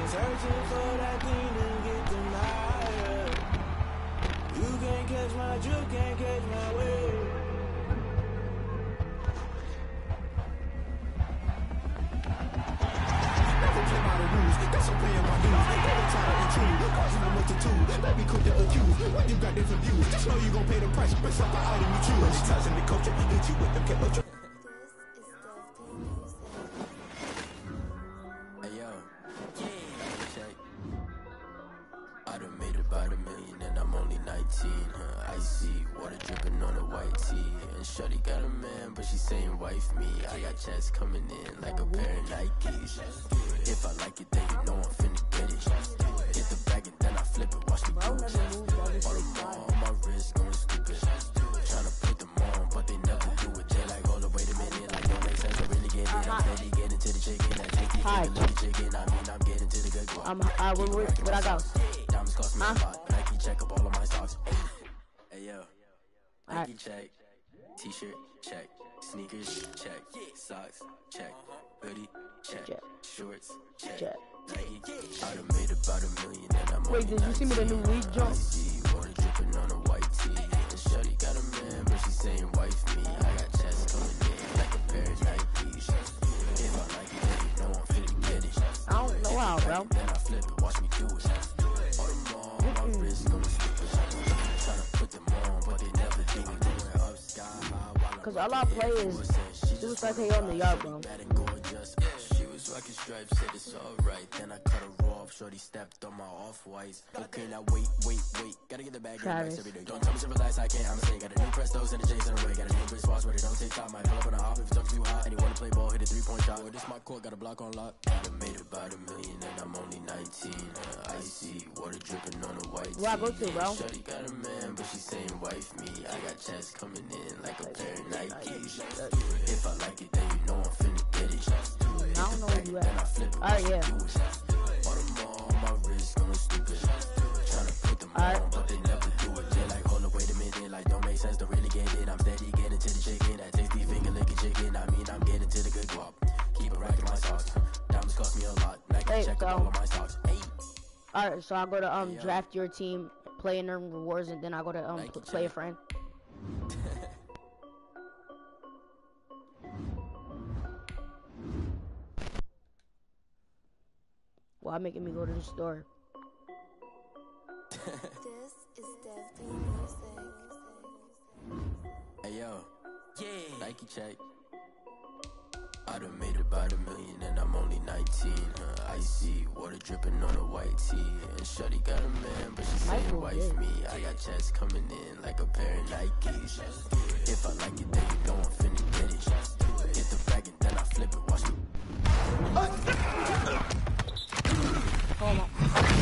Searching for that thing to get denied. You can't catch my drift, can't catch my wave. Never play by the rules, that's I'm paying my dues. Never try to intrude, causing a multitude. Let me cook the accused, when you got different views. Just know you gon' pay the price, based off the item you choose. Many times in the culture, hit you with them, kept up. Hey yo, check. I done made about $1 million and I'm only 19. Icy water dripping on a white tee. And shorty got a man, but she saying wife me. I got checks coming in like a pair of Nikes. If I like it, then you know I'm finna get it. Hit the bag and then I flip it, watch me do it. All the ball on my wrist going stupid. Tryna put them on, but they never do it. They like, hold up, wait a minute, like don't make sense. I really get it. I'm ready, get into the chicken. I take the little chicken. I mean, I'm getting to the good guap. Where I go? Diamonds cost me a lot. Nike check up all of my stocks. Hey yo, Nike check. T-shirt check. Sneakers check. Socks check. Hoodie check. Shorts check. Nike. I done made about $1 million and I'm Wait, did you see me the new week jump? Water dripping on a white tee. And shorty got a man, but she saying wife me. I got chest coming in like a pair of Nikes. If I like it, then you know I'm finna get it. I don't know how, bro. Then I flip it, watch me do it. All the ball on my wrist going stupid. Tryna put them on, but they never do it. Going up sky high. Cause all I play is Suicide K on the yard, bro. She was rocking stripes, said it's alright. Then I cut her off, shorty stepped on my off-whites. Okay, now wait. Gotta get the bag in rice every day. Don't tell me simple lies, I can't, I'ma say. Got a new Prestos and the J's in a way. Got a new Chris Foss, but it don't take time. Might pull up on a hop if it's up too hot. And you wanna play ball, hit a 3-point shot. Or this my court, got a block on lock. I made about $1 million and I'm only 19. Icy, water dripping on a white tee. Where I go to, bro? Shorty got a man, but she saying wife me. I got checks coming in like a pair of Nikes. If I like it, then you know I'm finna get it. I don't know where you at. Alright, yeah. All the ball on my wrist going stupid. Tryna put them on, but they never do it. They like, hold up, wait a minute, like don't make sense, don't really get it. I'm steady getting to the chicken, that tasty finger licking chicken. I mean, I'm getting to the good guap. Keep it racking my socks. Diamonds cost me a lot. Nike check up all of my stocks. Alright, so I go to draft your team, play and earn rewards, and then I go to play a friend. Why making me go to the store? This is Dev D Music. Hey yo, Nike check. I done made about $1 million and I'm only 19. Icy water dripping on a white tee. And shorty got a man, but she saying wife me. I got checks coming in like a pair of Nikes. If I like it, then you know I'm finna get it. Hit the bag and then I flip it, watch me. Hold on.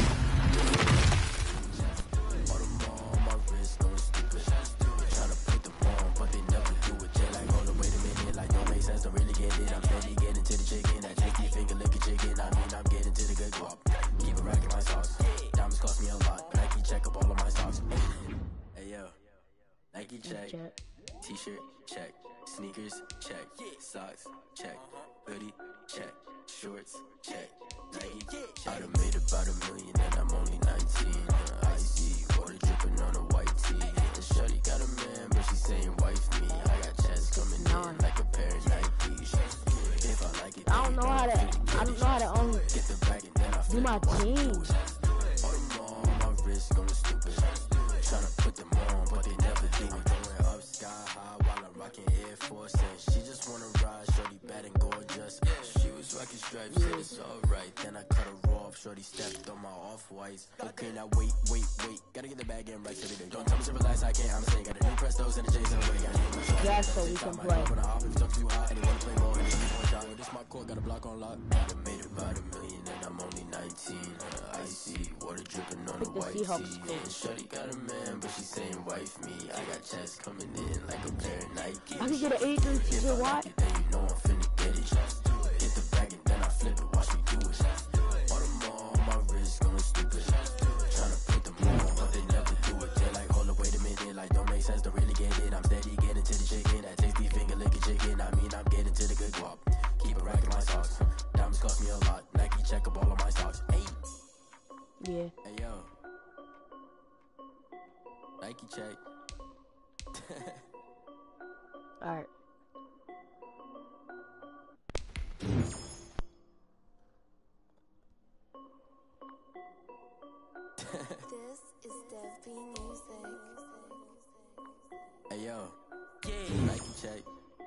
All the ball on my wrist going stupid. Tryna put them on, but they never do it. They like, hold up, wait a minute, like don't make sense, don't really get it. I'm steady getting to the chicken, that tasty finger licking chicken. I mean, I'm getting to the good guap. Keep it racking my socks. Diamonds cost me a lot. Nike check up all of my stocks. Hey yo, Nike check. T-shirt check. Sneakers check. Socks check. Hoodie check. Shorts check. Nike. I done made about $1 million and I'm only 19. Icy water dripping on a white tee. And shorty got a man, but she saying wife me. I got checks coming in like a pair of Nikes. If I like it, I don't know how to get the bag and then I do my team. All the ball on my wrist going stupid. Tryna put them on, but they never do it. Going up sky high while I'm rocking Air Force. And she just wanna ride, shorty bad and gorgeous. She was rocking stripes, said it's alright. Then I cut her off, shorty stepped on my off-whites. Okay, now wait. Gotta get the bag in rice every day. Don't tell me simple lies, I can't, I'ma say. Got a new Prestos and the J's in a way. Got a new Yeah, so we can play. When I hop, if it's up too hot, and you wanna play ball, and it's 3-point shot. This my court, got a block on lock. I made about $1 million and I'm only 19. Icy water dripping on a white tee. And shorty got a man, but she saying wife me. I got checks coming in like a pair of Nikes. I can get an 83 TJ Watt. Then you know I'm finna get it. Hit the bag and then I flip it, watch me do it. All the ball on my wrist going stupid. Tryna put them on, but they never do it. They like, hold up, wait a minute, like don't make sense, don't really get it. I'm steady getting to the chicken, that tasty finger licking chicken. I mean, I'm getting to the good guap. Keep it racking my socks. Diamonds cost me a lot. Nike check up all of my stocks. Yeah. Hey yo, Nike check. All right. This is Dev B Music. Hey yo, Nike check.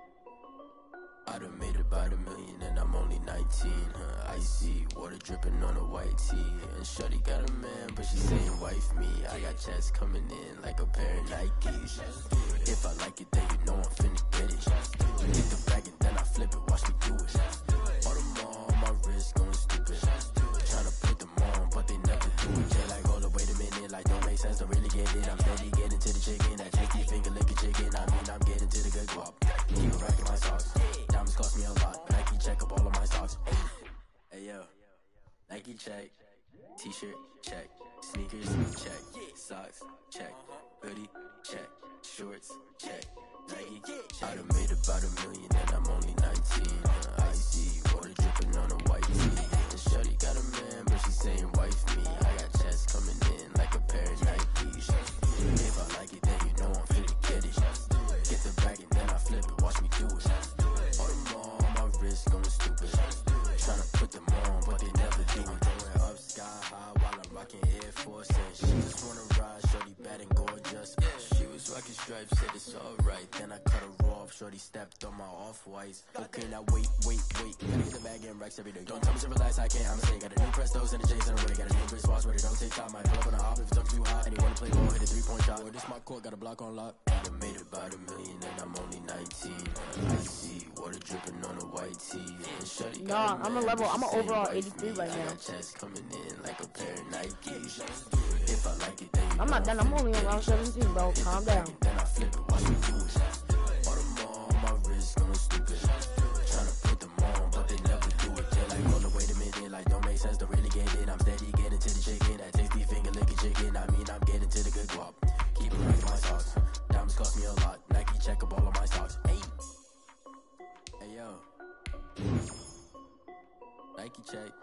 I done made about $1 million and I'm only 19. Icy water dripping on a white tee. And shorty got a man, but she saying wife me. I got checks coming in like a pair of Nikes. If I like it, then you know I'm finna get it. Get the bag and then I flip it, watch me do it. All on my wrist going stupid. Tryna put them on, but they never do it. They like, hold up, wait a minute, like don't make sense, don't really get it. I'm steady getting to the chicken, that tasty finger licking chicken. I mean, I'm getting to the good guap. Keep it racking my socks. Diamonds cost me a lot. Nike check up all of my socks. Hey yo, Nike check. T-shirt check. Sneakers check. Socks check. Hoodie check. Shorts check. Nike. I done made about $1 million and I'm only 19. Icy water dripping on a white tee. And shorty got a man, but she saying wife me. I got checks coming in like a pair of Nikes. If I like it, then you know I'm finna get it. Get the bag and then I flip it, watch me do it. All them on my wrist going stupid. Tryna put them on, but they never do it. Going up sky high while I'm rocking Air Force. And she just wanna ride, shorty bad and gorgeous. She was rocking stripes, said it's alright. Then I cut her off, shorty stepped on my off-whites. Okay, now wait. Gotta get the bag and racks every day. Don't tell me to relax, I can't, I'ma say. Got a new Prestos and a J's and a way. Got a new wristwatch, but it don't take time. I pull up on the hop if it's up too hot. And you wanna play ball, hit a 3-point shot. Or this my court, got a block on lock. I done made about $1 million and I'm only 19. Icy water dripping on a white tee. And shorty got a I'm a man, level. but I'm she an saying overall wife 83 me. right I now. got checks coming in like a pair of Nikes. If I like it, then you I'm know not done. I'm only on round 17, bro. Get Calm the bag down. and then I flip it, watch me do it. All them on my wrist going stupid. Tryna put them on, but they never do it. They like, hold up, wait a minute, like don't make sense, don't really get it. I'm steady getting to the chicken, that tasty finger licking chicken. I mean, I'm getting to the good guap. Keep it rocking my socks. Diamonds cost me a lot. Nike check up all of my socks. Hey yo, Nike check.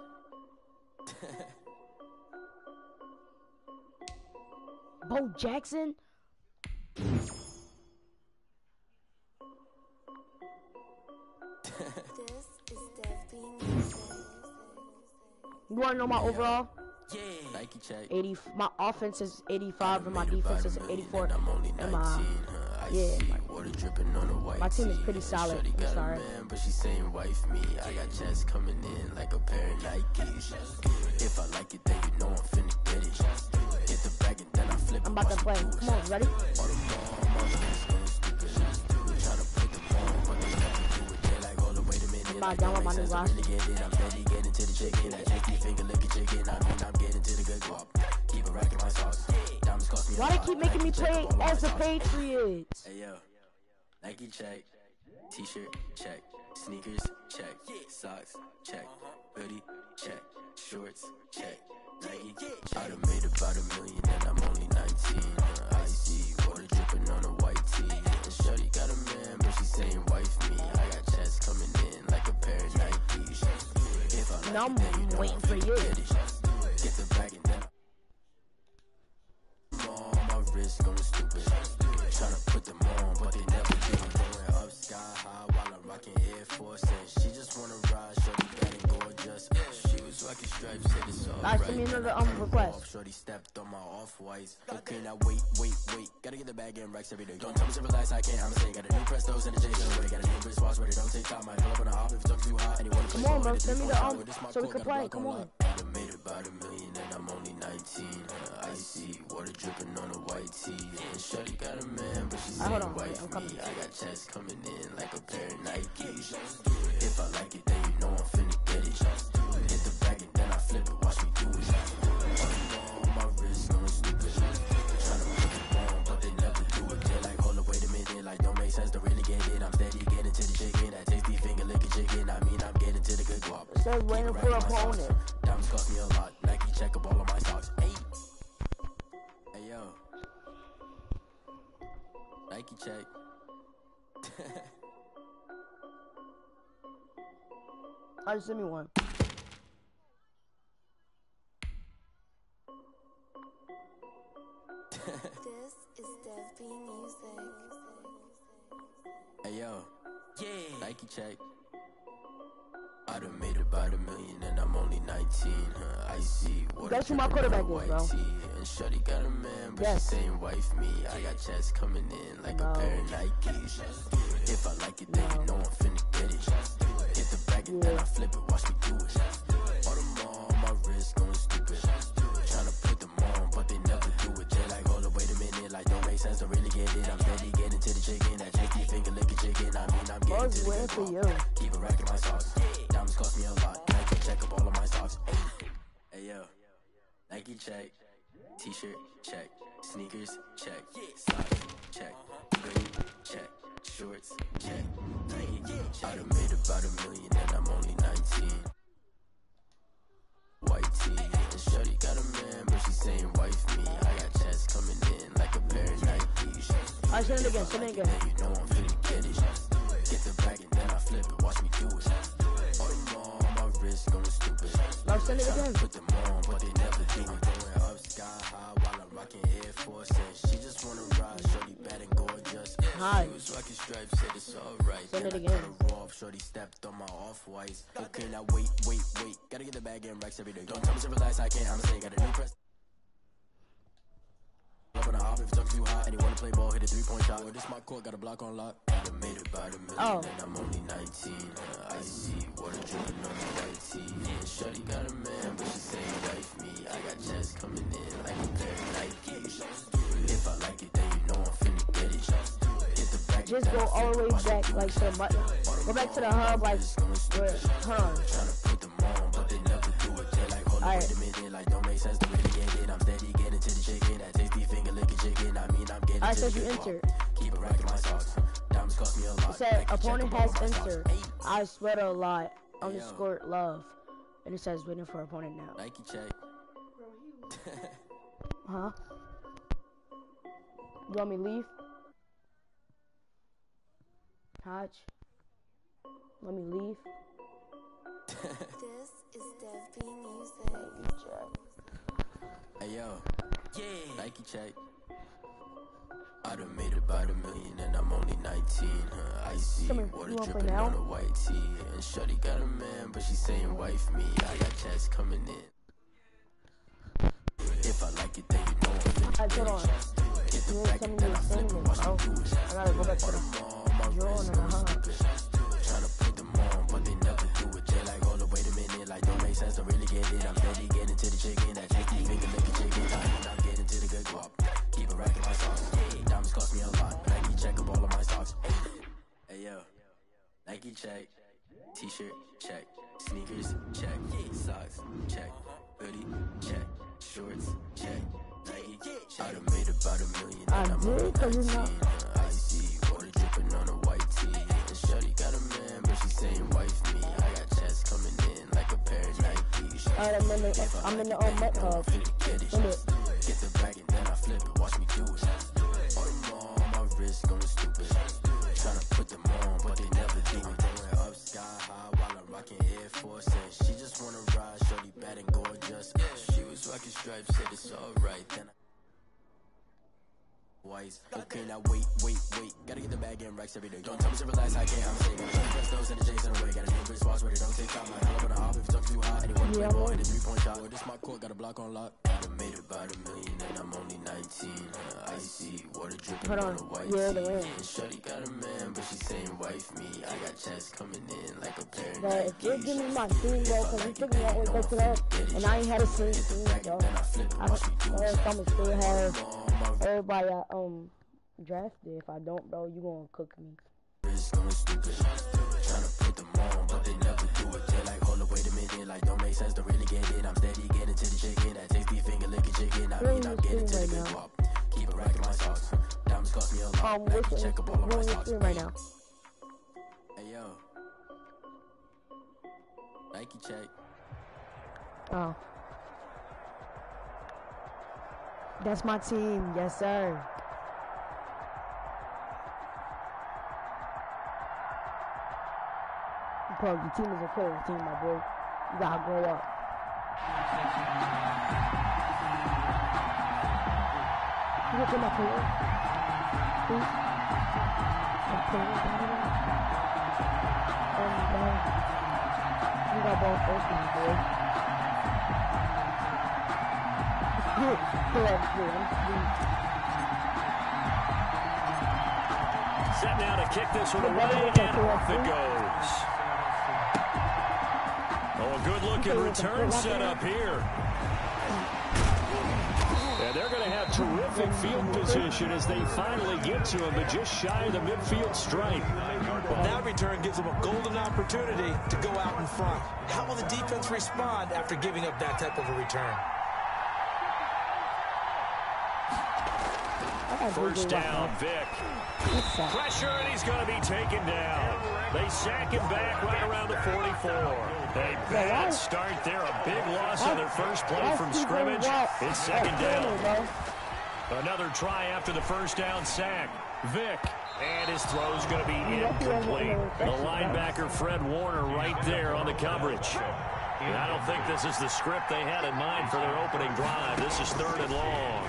Bo Jackson. This is Dev B Music. You wanna know my overall? Yeah. Nike check. 80. My offense is 85 and my defense is 84. I'm only 19. And my Water dripping on a white my team is tee. pretty solid. Shorty I'm got a sorry. man, but she saying wife me. I got checks coming in like a pair of Nikes. If I like it, then you know I'm finna get it. Get the bag and then I flip it. I'm about to play. Come on, ready? All them on my wrist going stupid. Tryna put them on, but they never do it. They like, hold up, wait a minute. I'm Like, down with my don't new make sense, roster. don't really get it. I'm steady getting to the chicken. That tasty finger licking chicken. I mean, I'm getting to the good guap. Keep it racking my sauce. Diamonds cost me a Why lot. they keep making me Nike check play up all of my as the socks. Patriots? Hey yo, Nike check, T-shirt check, sneakers check, socks check, hoodie check, shorts check, Nike. I done made about $1 million and I'm only 19. Icy water dripping on a white tee. And shorty got a man, but she saying wife me. I got checks coming in like a pair of Nikes. If I like Now I'm it, then you know waiting I'm for finna you. get it. Get the bag and then on my wrist going stupid. Tryna put them on, but they never do. Going up sky high while I'm rocking Air Force. And she just wanna ride, shorty bad and gorgeous. She was rocking stripes, said it's alright. Send me another Then I cut her request. off, shorty stepped on my off-whites. Okay, now wait. Gotta get the bag and racks every day. Don't tell me to relax, I can't, I'ma say. Got a new Prestos and a J's and a way. Got a new wristwatch, but it don't take time. I pull up on the hop if it's up too hot. And you wanna play Come on, ball, bro. hit a Send me the 3-point shot. With this my so we court, can got a play. block Come on on. lock. I done made about $1 million and I'm only 19. Icy water dripping on a white tee. And shorty got a man, but she Hold saying on, wait, wife I'm coming. me. I got checks coming in like a pair of Nikes. If I like it, then you know I'm finna get it. Hit the bag and then I flip it, watch me do it. All them on my wrist going stupid. Tryna put them on, but they never do it. They like, hold up, wait a minute, like don't make sense, don't really get it. I'm steady getting to the chicken, that tasty finger licking chicken. I mean, I'm getting to the good guap. Instead of waiting for an opponent. Diamonds cost me a lot. Nike check up all of my socks. Hey yo, Nike check. Alright, send me one. Hey yo, Nike check. I done made about $1 million and I'm only 19. I see what Guess who my quarterback is, bro? And Shorty got a man, but she saying wife me. I got checks coming in like a pair of Nikes. If I like it, then you know I'm finna get it. Hit the bag and then I flip it, watch me do it. All them on my wrist going stupid. Tryna put them on, but they never do it. They like, hold up, wait a minute, like don't make sense to really get it. I'm steady getting to the chicken, that chicky finger licking chicken. I mean, I'm getting to the good. Keep it racking my socks. Diamonds cost me a lot. Nike check up all of my socks. Hey yo, Nike check. T-shirt check. Sneakers check. Socks check. Hoodie check. Shorts check. Nike check. I done made about $1 million and I'm only 19. White tee and Shorty got a man, but she saying wife me. I got checks coming in like a pair of Nikes. Alright, send it again, send it again. You know I'm finna get it. Get the bag and then I flip it. Watch me do it. All them on my wrist going stupid. Now send it again. Put them on, but they never do it. Going up sky high while I'm rocking Air Force. She just wanna ride, Shorty bad and gorgeous. Hi. She was rocking stripes, said it's alright. Send it Then I again. cut her off, Shorty stepped on my off-whites. Okay, now wait. Gotta get the bag and racks every day. Don't tell me to relax, I can't. I'ma say, got a new press. Up on the hop, if it's talking too hot, and you wanna play ball, hit a 3-point shot. Well, this my court, got a block on lock. I done made about $1 million, and I'm only 19. I see water dripping on the white tee. And Shorty got a man, but she saying wife me. I got checks coming in like a pair of Nikes. If I like it, then you know I'm finna get it. Hit the back, Just go all the way back, like to the button. Go back to the hub, like where, Tryna put them on, but they never do it. They like, hold on, wait a minute, like don't make sense to really get it. I'm steady getting to the chicken, that tasty finger licking chicken. I mean, I'm getting to the you good enter. Keep it racking my socks. Diamonds cost me a lot. It said opponent has entered. I sweat a lot. Underscore love. And it says waiting for opponent now. Nike check. Huh? You want me to leave? Hodge? Let me leave? This is Dev B Music. Hey yo, Nike check. I done made about $1 million and I'm only 19. I see water dripping on a white tee. And Shorty got a man, but she saying wife me. I got checks coming in. If I like it, then you know I'm finna get it. Get the back and then I flip it, watch me do it. I gotta go back to the drawing and the hub. Tryna put them on, but they never do it. They like, hold up, wait a minute, like don't make sense to really get it. I'm steady getting to the chicken, that chicky finger licking chicken. I'm getting to the good guap. Keep it racking my socks. Diamonds cost me a lot. Nike check up all of my socks. Hey yo, Nike check. T-shirt check. Sneakers check. Socks check. Hoodie check. Shorts check. Nike I done made about $1 million and I'm only 19. I see water dripping on a white tee. And Shorty got a man, but she saying wife me. I got checks coming in like a pair of Nikes. Alright, I'm in the Met Hub. Get the bag and then I flip it, watch me do it. All them on my wrist going stupid. Tryna put them on, but they never do it. Going up sky high while I'm rocking Air Force. And she just wanna ride, Shorty bad and gorgeous. She was rocking stripes, said it's alright. Then okay, now wait. Gotta get the bag and racks every day. Don't tell me to relax, I can't. I'm saying, press those and the J's in the way. Got a new Chris Boss, but it don't take time. Like, hell up on the hop if it's talking too hot. Anyone play ball, hit a 3-point shot. Well, this my court, got a block on lock. I done made about $1 million and I'm only 19. I see water dripping on a white tee. And Shorty got a man, but she saying wife me. I got checks coming in like a pair of Nikes. If you give me my team, bro, because you took me all the way back to that, and I ain't had a same team, bro. I'm still have everybody drafted. If I don't, bro, you gonna cook me. Going stupid. Tryna put them on, but they never do it. They like, hold up, wait a minute, like don't make sense to really get it. I'm steady getting to the chicken, that tasty finger licking chicken. I mean, I'm getting to the good guap. Keep it racking my socks. Diamonds cost me a lot. Nike check up all of my socks. Right now. Hey yo, Nike check. Oh, that's my team, yes sir. Bro, your team is a killer team, my boy. You gotta grow up. You look at my player. Please. You got ball first, my boy. Set now to kick this one away, and off it goes. Oh, a good-looking return setup here. And they're going to have terrific field position as they finally get to him, but just shy of the midfield stripe. Well, that return gives them a golden opportunity to go out in front. How will the defense respond after giving up that type of a return? First down, Vic. Pressure, and he's going to be taken down. They sack him back right around the 44. A bad start there, a big loss on their first play from scrimmage. It's second down. Another try after the first down sack. Vic, and his throw's going to be incomplete. The linebacker, Fred Warner, right there on the coverage. And I don't think this is the script they had in mind for their opening drive. This is 3rd and long.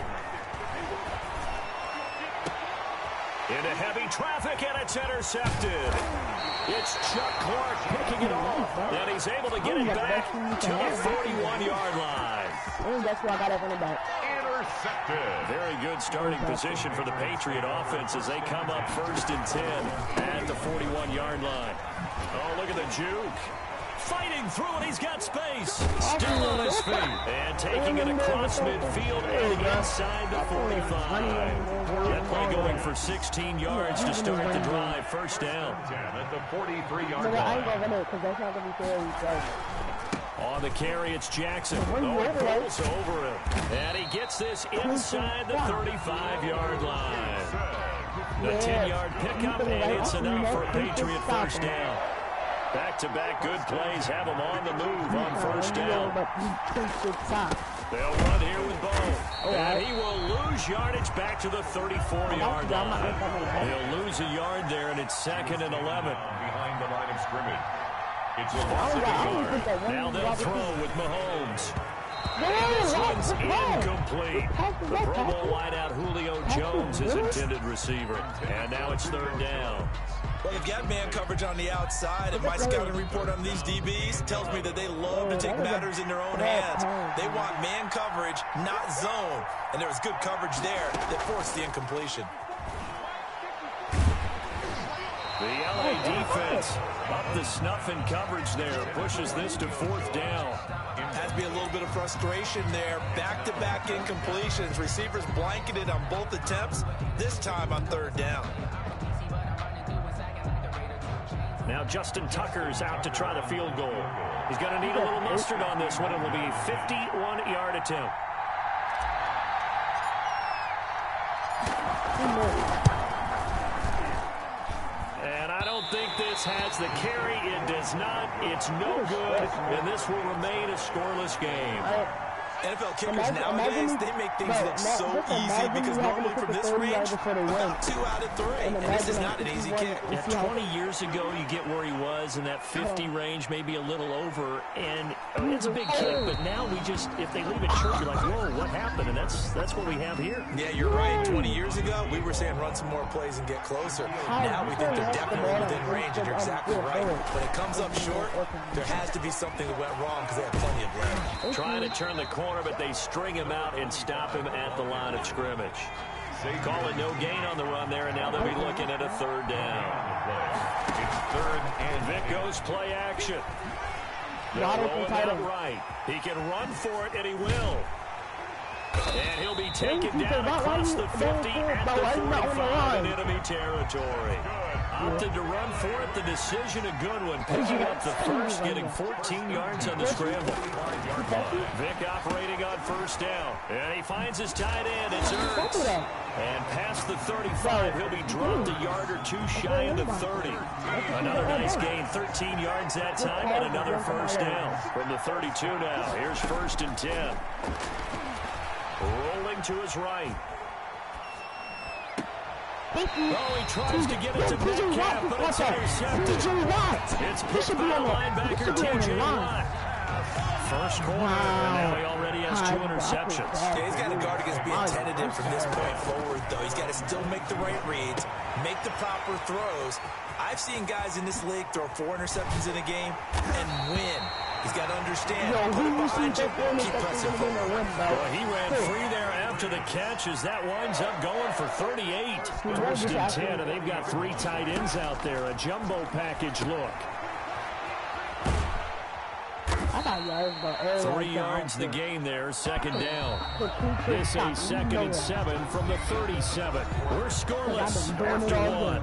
Into heavy traffic, and it's intercepted. It's Chuck Clark picking it off, and he's able to get it back to the 41-yard line. That's why I got it running back. Intercepted. Very good starting position for the Patriot offense as they come up 1st and 10 at the 41-yard line. Oh, look at the juke. Fighting through, and he's got space. Still on his feet. And taking it across midfield and inside the 45. That play going for 16 yards to start the drive. First down. At the 43-yard line. On the carry, it's Jackson. Oh, it pulls over him. And he gets this inside the 35-yard line. The 10-yard pickup, and it's enough for a Patriot first down. Back-to-back good plays have them on the move on first down. They'll run here with Bo. And he will lose yardage back to the 34-yard line. He'll lose a yard there, and it's 2nd and 11. Behind the line of scrimmage. It's a loss of a yard. Now they'll throw with Mahomes. And this one's incomplete. The Pro Bowl wideout Julio Jones is intended receiver. And now it's 3rd down. Well, they've got man coverage on the outside, and my scouting report on these DBs tells me that they love to take matters in their own hands. They want man coverage, not zone. And there was good coverage there that forced the incompletion. The LA defense up the snuff in coverage there. Pushes this to 4th down. Has to be a little bit of frustration there. Back-to-back incompletions. Receivers blanketed on both attempts, this time on 3rd down. Now Justin Tucker's out to try the field goal. He's going to need a little mustard on this one. It will be a 51-yard attempt. And I don't think this has the carry. It does not. It's no good. And this will remain a scoreless game. NFL kickers nowadays, they make things look so easy because normally from this range, about 2 out of 3. And this is not an easy kick. Yeah, 20 years ago, you get where he was in that 50 range, maybe a little over. And it's a big kick, but now we just, if they leave it short, you're like, whoa, what happened? And that's what we have here. Yeah, you're right. 20 years ago, we were saying run some more plays and get closer. Now we think they're definitely within range, and you're exactly right. When it comes up short, there has to be something that went wrong because they have plenty of lead. Trying to turn the corner, but they string him out and stop him at the line of scrimmage. Call it no gain on the run there, and now they'll be looking at a 3rd down. It's 3rd, and Vic goes play action. They'll roll him out right. He can run for it, and he will. And he'll be taken down across the 50 at the 45 in enemy territory. Opted to run for it. The decision, a good one. Picking up the first, getting 14 yards on the scramble. Vic operating on 1st down. And he finds his tight end. It's Ertz. And past the 35, he'll be dropped a yard or 2 shy of the 30. Another nice gain, 13 yards that time, and another first down. From the 32 now, here's 1st and 10. Rolling to his right. Oh, he tries to get it to Metcalf, but it's intercepted. It's picked by linebacker T.J. Watt. first quarter, and now he already has 2 interceptions. Yeah, he's got to guard against being tentative from this point forward, though. He's got to still make the right reads, make the proper throws. I've seen guys in this league throw 4 interceptions in a game and win. He's got to understand, put it behind you, keep pressing forward. Well, he ran free there after the catch as that winds up going for 38. First and 10, and they've got 3 tight ends out there. A jumbo package look. 3 yards the game there, second down. This a 2nd and 7 from the 37. We're scoreless after 1.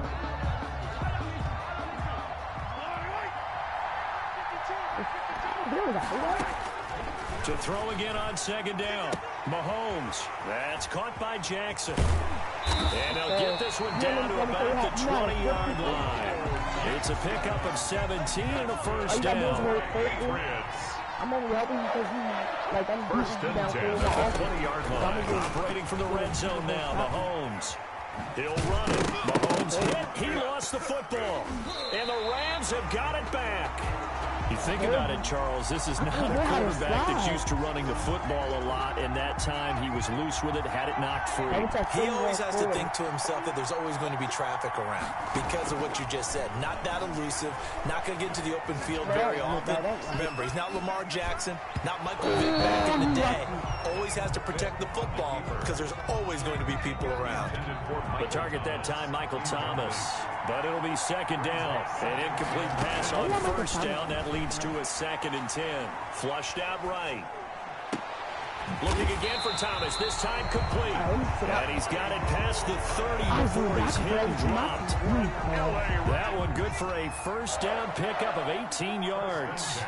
To throw again on 2nd down. Mahomes. That's caught by Jackson. And they'll get this one down to about the 20-yard line. It's a pickup of 17 and a first down. I'm only helping because I'm first and 10 at the 20-yard line. Operating from the red zone now. Mahomes. He'll run it. Mahomes hit. He lost the football. And the Rams have got it back. You think about it, Charles, this is not a quarterback that's used to running the football a lot, and that time he was loose with it, had it knocked free. He always has to think to himself that there's always going to be traffic around because of what you just said. Not that elusive, not going to get into the open field very often. Remember, he's not Lamar Jackson, not Michael Vick back in the day. Always has to protect the football because there's always going to be people around. The target that time, Michael Thomas. But it'll be 2nd down. An incomplete pass on 1st down. That leads to a 2nd and 10. Flushed out right. Looking again for Thomas. This time complete. And he's got it past the 30 before he's hit and dropped. That one good for a first down pickup of 18 yards.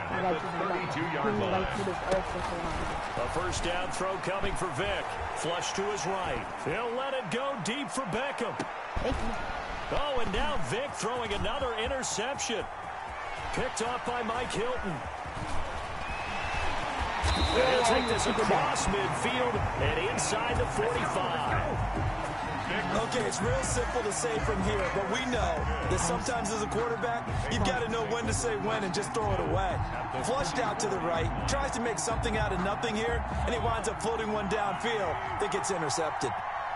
A first down throw coming for Vick. Flush to his right. He'll let it go deep for Beckham. Oh, and now Vick throwing another interception. Picked off by Mike Hilton. They'll take this across midfield and inside the 45. Okay, it's real simple to say from here, but we know that sometimes as a quarterback, you've got to know when to say when and just throw it away. Flushed out to the right, tries to make something out of nothing here, and he winds up floating one downfield that gets intercepted.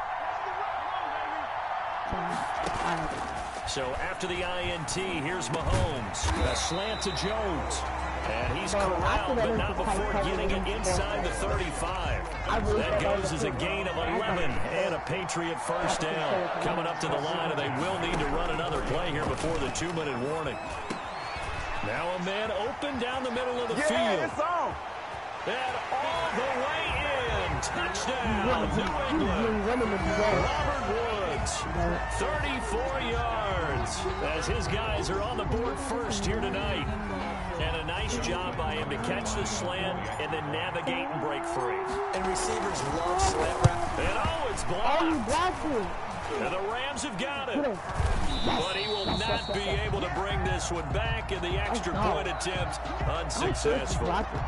So after the INT, here's Mahomes. A slant to Jones. And he's corralled, but not before getting it inside the 35. That goes as a gain of 11 and a Patriot first down. Coming up to the line, and they will need to run another play here before the 2-minute warning. Now a man open down the middle of the field. It's on. And all the way in. Touchdown, New England. Robert Woods, 34 yards, as his guys are on the board first here tonight. And a nice job by him to catch the slant and then navigate and break free. And receivers love slant route. And oh, it's blocked. And the Rams have got it. But he will not be able to bring this one back, and the extra point attempt unsuccessful.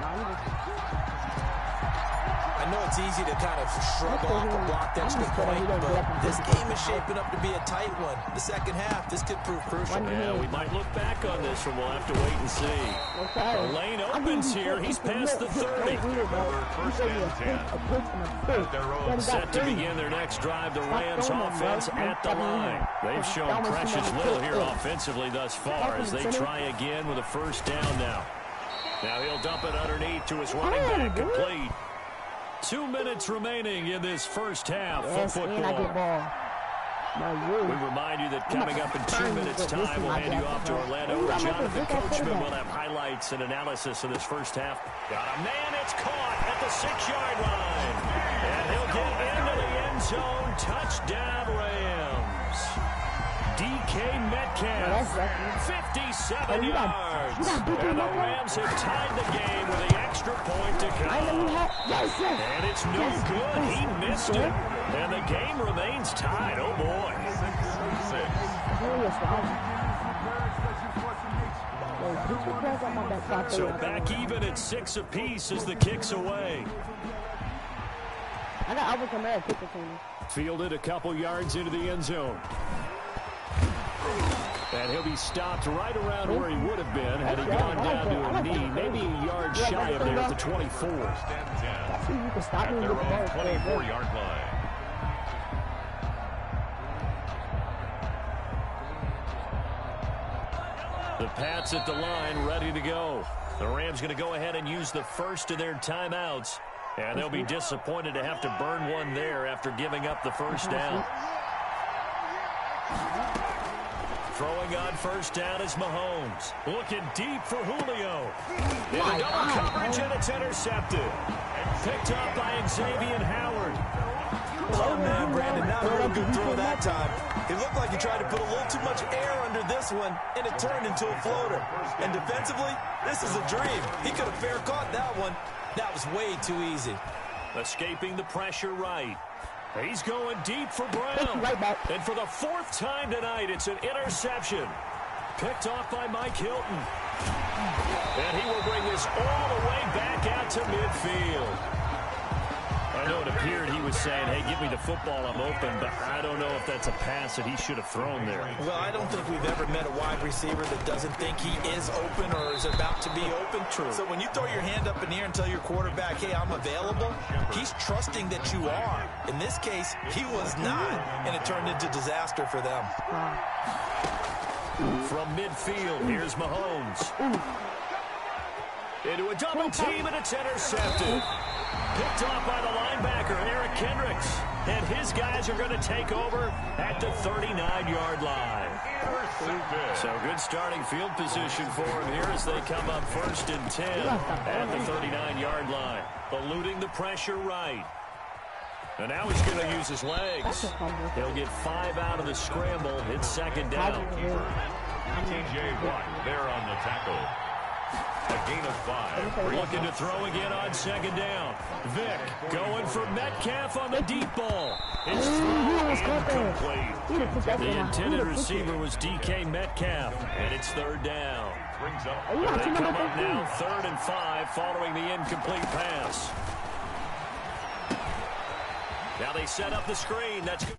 I know it's easy to kind of shrug off a blocked extra point, but this game is shaping up to be a tight one. The second half, this could prove crucial. Yeah, we might look back on this one. We'll have to wait and see. The lane opens here. He's past the 30. Set to begin their next drive, the Rams offense at the line. They've shown precious little here offensively thus far as they try again with a first down now. Now he'll dump it underneath to his running back, complete. 2 minutes remaining in this first half of football. We remind you that coming up in 2 minutes' time, we'll hand you off to Orlando, where Jonathan Coachman will have highlights and analysis of this first half. Got a man, it's caught at the 6-yard line. And he'll get into the end zone. Touchdown, Rams. DK Metcalf, 57 yards. And the Rams have tied the game with the extra point to come. And it's no good. He missed it. And the game remains tied. Oh, boy. So back even at 6 apiece as the kick's away. I got Alvin Kamara kicking for me. Fielded a couple yards into the end zone. And he'll be stopped right around where he would have been had he gone down to a knee, maybe a yard shy of there at the 24. You can stop me with the ball. 24-yard line. The Pats at the line, ready to go. The Rams going to go ahead and use the first of their timeouts. And they'll be disappointed to have to burn one there after giving up the first down. Throwing on first down is Mahomes. Looking deep for Julio. In a double coverage, and it's intercepted. Picked up by Xavier Howard. Oh, man, Brandon, not a real good throw that time. It looked like he tried to put a little too much air under this one, and it turned into a floater. And defensively, this is a dream. He could have fair caught that one. That was way too easy. Escaping the pressure right. He's going deep for Brown. And for the fourth time tonight, it's an interception. Picked off by Mike Hilton. And he will bring this all the way back out to midfield. I know it appeared he was saying, hey, give me the football, I'm open, but I don't know if that's a pass that he should have thrown there. Well, I don't think we've ever met a wide receiver that doesn't think he is open or is about to be open. True. So when you throw your hand up in the air and tell your quarterback, hey, I'm available, he's trusting that you are. In this case, he was not, and it turned into disaster for them. From midfield, here's Mahomes. Into a double team, and it's intercepted. Picked off by the linebacker, Eric Kendricks. And his guys are going to take over at the 39-yard line. So good starting field position for him here as they come up 1st and 10 at the 39-yard line. Eluding the pressure right. And now he's going to use his legs. He'll get 5 out of the scramble. It's 2nd down. T.J. Watt there on the tackle. A gain of 5. Looking to throw again on 2nd down. Vick going for Metcalf on the deep ball. His throw incomplete. The intended receiver was DK Metcalf, and it's 3rd down. They come up now 3rd and 5 following the incomplete pass. Now they set up the screen. That's good.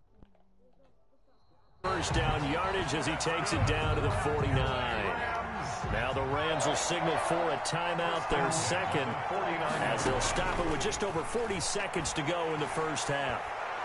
First down yardage as he takes it down to the 49. Now the Rams will signal for a timeout, their second, as they'll stop it with just over 40 seconds to go in the first half.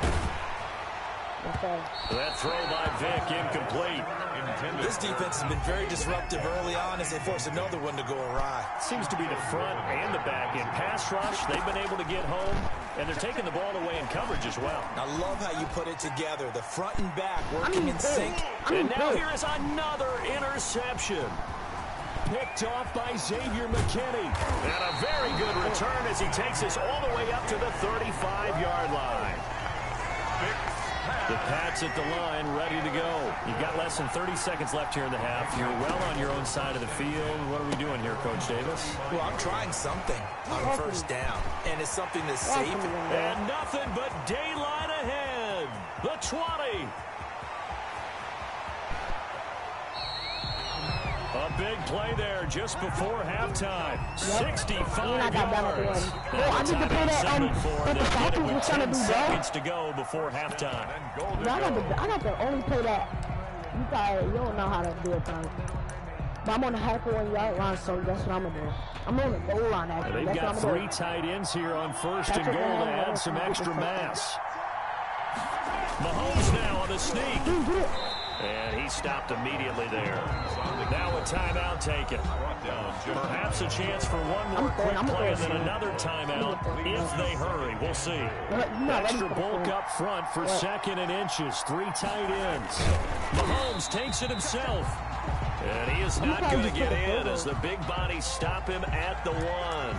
That throw by Vick incomplete. This defense has been very disruptive early on as they force another one to go awry. Seems to be the front and the back. In pass rush, they've been able to get home, and they're taking the ball away in coverage as well. I love how you put it together. The front and back working in sync. And now here is another interception. Picked off by Xavier McKinney. And a very good return as he takes us all the way up to the 35-yard line. The Pats at the line, ready to go. You've got less than 30 seconds left here in the half. You're well on your own side of the field. What are we doing here, Coach Davis? Well, I'm trying something on 1st down, and it's something that's safe. And nothing but daylight ahead. The 20. A big play there just before halftime. 65 yards. I need to play that for the Falcons with 10 seconds to go before halftime. I got to only play that. You don't know how to do it, Tom. But I'm on the half-1-yard line, so that's what I'm going to do. I'm on the goal line, actually. They've got 3 tight ends here on 1st and goal to add some extra mass. Mahomes now on the sneak. And he stopped immediately there. Now a timeout taken. Perhaps a chance for one more quick play and then another timeout if they hurry. We'll see. Extra bulk up front for 2nd and inches. 3 tight ends. Mahomes takes it himself. And he is not going to get in as the big bodies stop him at the 1.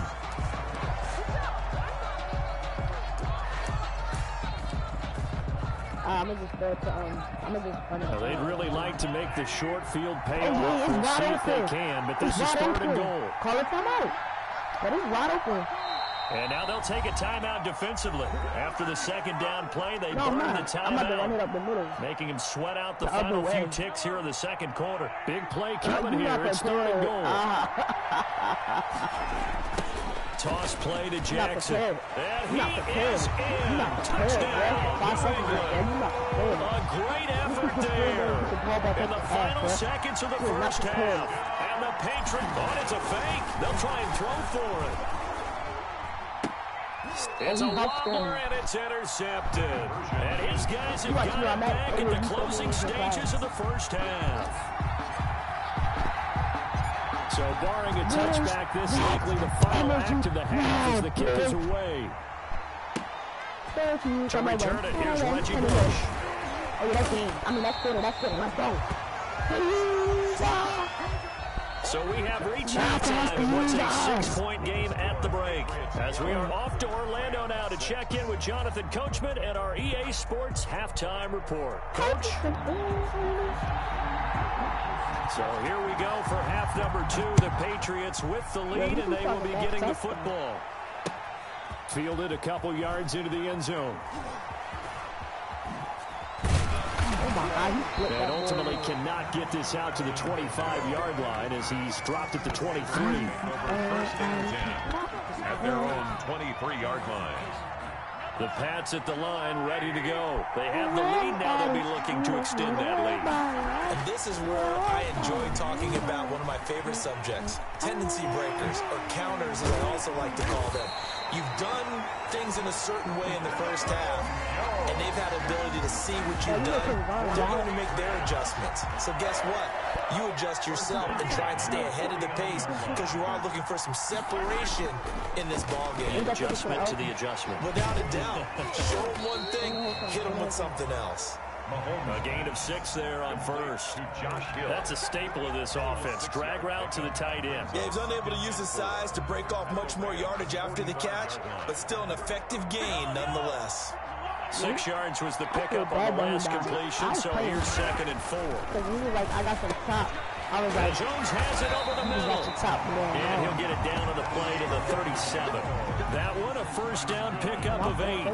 I'm going to just go to, they'd really like to make the short field pay off. We'll see if they can, but this is 3rd and goal. Call it timeout. That is wide open. And now they'll take a timeout defensively. After the 2nd down play, they burn the timeout, making him sweat out the final few ticks here in the 2nd quarter. Big play coming here. It's 3rd and goal. toss play to Jackson. And he is You're in. not prepared, bro. 5 Touchdown, seconds left, bro. New You're not England. prepared. A great effort there in the final seconds of the first half. And the Patriots, it's a fake. They'll try and throw for it. It's a wobbler, and it's intercepted. And his guys have got it back at the closing stages of the first half. So barring a touchback, this likely the final act of the half as the kick is away. To return it, here's Reggie Bush. Oh, yeah, that's game. I mean, that's good. Let's go. So we have reached halftime in what's a 6-point game at the break. As we are off to Orlando now to check in with Jonathan Coachman and our EA Sports halftime report. Coach? So here we go for half number 2. The Patriots with the lead, and they will be getting the football. Fielded a couple yards into the end zone. And ultimately cannot get this out to the 25-yard line as he's dropped at the 23. First and 10 at their own 23-yard line. The Pats at the line, ready to go. They have the lead now. They'll be looking to extend that lead. And this is where I enjoy talking about one of my favorite subjects, tendency breakers, or counters as I also like to call them. You've done things in a certain way in the first half, and they've had ability to see what you've done. They're going to make their adjustments. So guess what? You adjust yourself and try and stay ahead of the pace because you are looking for some separation in this ballgame. Adjustment to the adjustment. Without a doubt. Show them one thing, hit them with something else. A gain of 6 there on first. That's a staple of this offense. Drag route to the tight end. Yeah, he's unable to use his size to break off much more yardage after the catch, but still an effective gain nonetheless. 6 yards was the pickup on the last completion, so here's 2nd and 4. Because we were like, I got some top. I was like, Jones has it over the middle. And he'll get it down on the play to the 37. That one, a first down pickup of 8.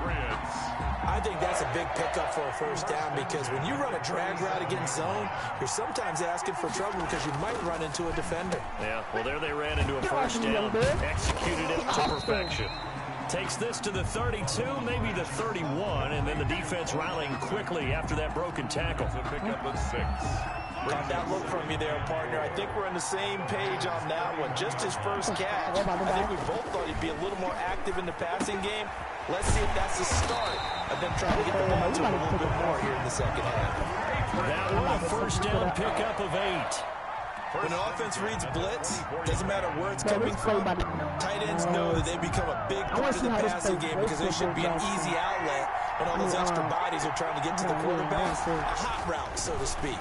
I think that's a big pickup for a first down because when you run a drag route against zone, you're sometimes asking for trouble because you might run into a defender. Yeah, well, there they ran into a first down. Executed it to perfection. Takes this to the 32, maybe the 31, and then the defense rallying quickly after that broken tackle. To pick up a 6. Got that look from you there, partner. I think we're on the same page on that one. Just his first catch. I think we both thought he'd be a little more active in the passing game. Let's see if that's the start of them trying to get the ball to him a little bit more here in the second half. That one, a first down pickup of 8. When an offense reads blitz, doesn't matter where it's coming from, tight ends know that they become a big part of the passing game because they should be an easy outlet when all those extra bodies are trying to get to the quarterback. A hot route, so to speak.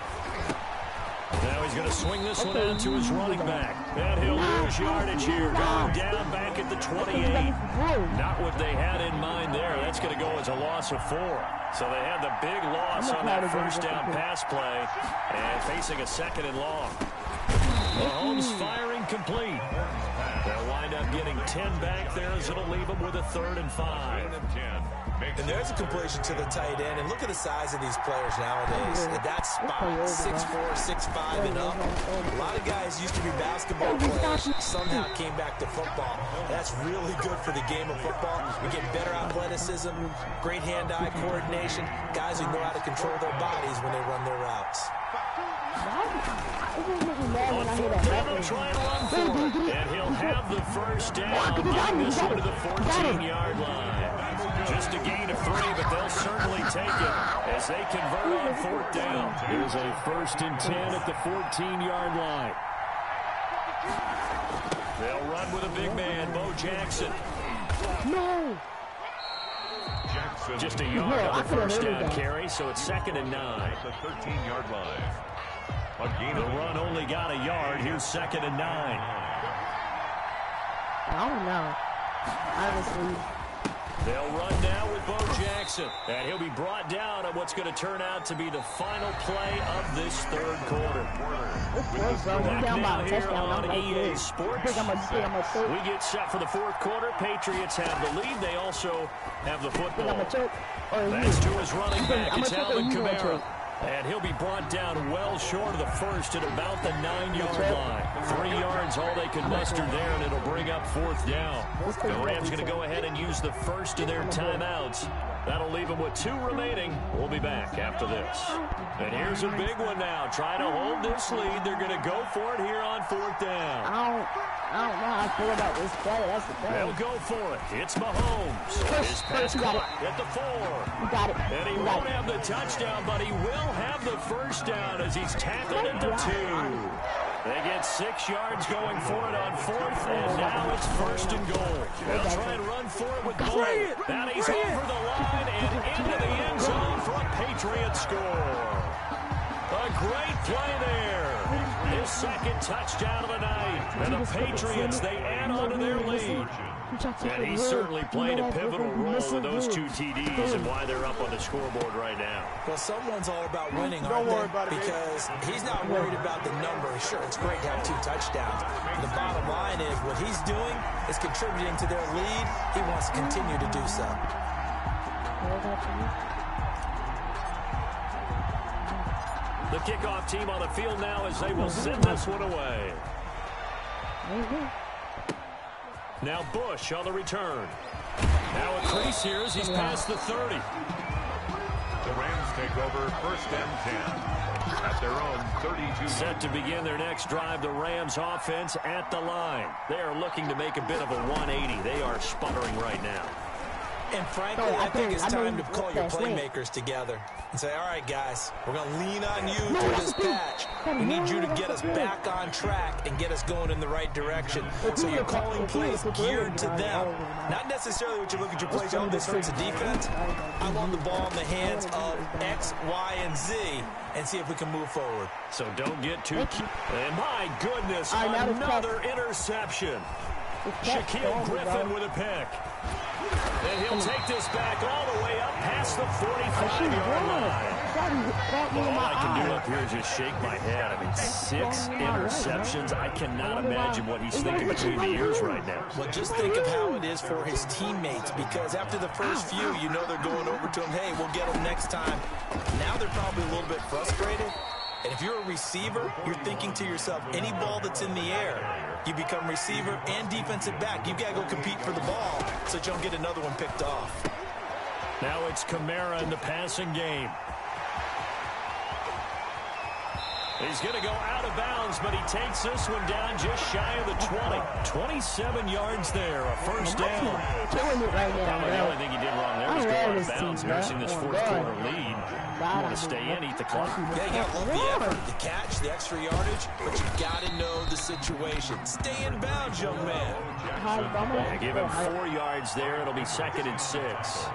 Now he's going to swing this one out to his running back. And he'll lose yardage here, going down back at the 28. Not what they had in mind there. That's going to go as a loss of 4. So they had the big loss on that first down pass play and facing a 2nd and long. Mahomes firing complete. They'll wind up getting 10 back there as it'll leave them with a 3rd and 5. And there's a completion to the tight end. And look at the size of these players nowadays. At that spot, 6'4", 6'5", and up. A lot of guys used to be basketball players, somehow came back to football. That's really good for the game of football. We get better athleticism, great hand-eye coordination, guys who know how to control their bodies when they run their routes. They'll try and run for it, and he'll have the first down, getting this one to the 14-yard line. Just a gain of 3, but they'll certainly take it as they convert on 4th down. It is a 1st and 10 at the 14-yard line. They'll run with a big man, Bo Jackson. No. Jackson. Just a yard on the first down carry, so it's 2nd and 9. The 13-yard line. The run only got a yard. Here's 2nd and 9. I don't know. Honestly. They'll run now with Bo Jackson. And he'll be brought down on what's going to turn out to be the final play of this 3rd quarter. Back now here on EA Sports. We get set for the 4th quarter. Patriots have the lead. They also have the football. That's to his running back. It's Alvin Kamara. And he'll be brought down well short of the first at about the 9-yard line. 3 yards all they can muster there, and it'll bring up 4th down. The Rams going to go ahead and use the first of their timeouts. That'll leave them with 2 remaining. We'll be back after this. And here's a big one now. Trying to hold this lead. They're going to go for it here on 4th down. I don't know how I feel about this play. That's the thing. They'll go for it. It's Mahomes. His pass caught at the 4. You got it. And he won't have the touchdown, but he will have the first down as he's tackled at the 2. They get 6 yards going for it on 4th, and now it's 1st and goal. They'll try and run for it with Boyd. Now he's over the line and into the end zone for a Patriot score. A great play there. His 2nd touchdown of the night. And the Patriots, they add on to their lead. And he certainly played a pivotal role with those 2 TDs and why they're up on the scoreboard right now. Well, someone's all about winning, aren't they? Because he's not worried about the number. Sure, it's great to have 2 touchdowns. The bottom line is what he's doing is contributing to their lead. He wants to continue to do so. The kickoff team on the field now as they will send this one away. Now Bush on the return. Now a crease here as he's past the 30. The Rams take over 1st and 10 at their own 32. Set to begin their next drive, the Rams offense at the line. They are looking to make a bit of a 180. They are sputtering right now. And frankly, I think it's time to call your playmakers together and say, all right, guys, we're going to lean on you through this patch. We need you to get us back on track and get us going in the right direction. So you're calling plays geared to them. Not necessarily what you look at your plays, oh, this hurts the defense. I want the ball in the hands of X, Y, and Z and see if we can move forward. So don't get too cute. And my goodness, another interception. Shaquille Griffin with a pick. And he'll take this back all the way up past the 45-yard line. All I can do up here is just shake my head. I mean, 6 interceptions. I cannot imagine what he's thinking between the ears right now. Well, just think of how it is for his teammates, because after the first few, you know they're going over to him, hey, we'll get him next time. Now they're probably a little bit frustrated. And if you're a receiver, you're thinking to yourself, any ball that's in the air, you become receiver and defensive back. You've got to go compete for the ball so that you don't get another one picked off. Now it's Kamara in the passing game. He's going to go out of bounds, but he takes this one down just shy of the 20. 27 yards there, a 1st down. The only thing he did wrong there was go out of bounds, nursing this 4th quarter lead. You want to stay in, eat the clock. Yeah, you got to love the effort, the catch, the extra yardage, but you got to know the situation. Stay in bounds, young man. Yeah, give him 4 yards there. It'll be 2nd and 6.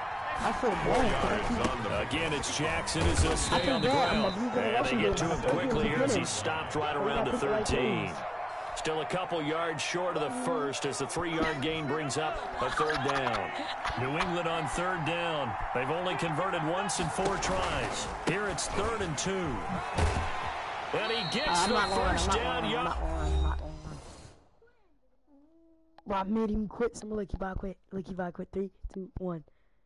Again, it's Jackson as he'll stay on the ground. And they get to him quickly here as he's stopped right around the 13. Still a couple yards short of the first as the 3-yard gain brings up a 3rd down. New England on 3rd down. They've only converted once in 4 tries. Here it's 3rd and 2. And he gets the 1st down. I made him quit. Some Licky Bot quit. Licky Bot quit. 3, 2, 1.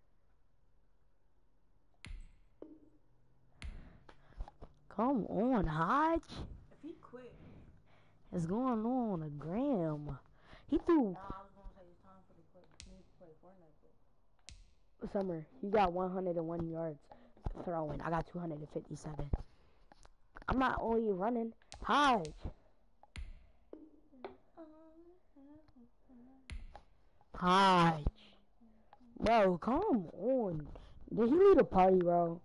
Come on, Hodge. If he quit. What's going on a gram? He threw. No, I was going to say it's time for the quit. He needs to play Fortnite. Summer, he got 101 yards throwing. I got 257. I'm not only running. Hodge. Hodge. Bro, come on. Did he lead a party, bro?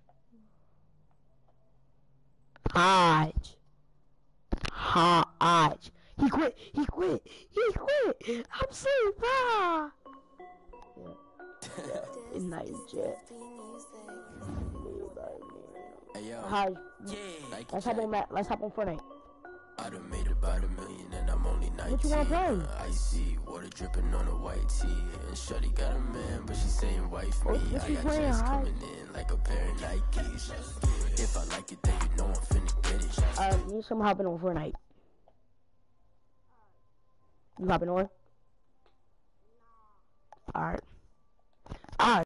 Hodge. Hodge. He quit. He quit. He quit. I'm safe. Ah. Yeah. Nice jet. Hey, yo. Hodge. Yeah. Let's hop on Fortnite. I done made about $1 million and I'm only 19. What you want to play? I see water dripping on a white tee. And Shorty got a man, but she saying wife me. What I you got playing, checks Hodge? coming in like a pair of Nikes. If I like it, then you know I'm finna get it. You need some hopping on Fortnite. You hopping on? Alright. Alright.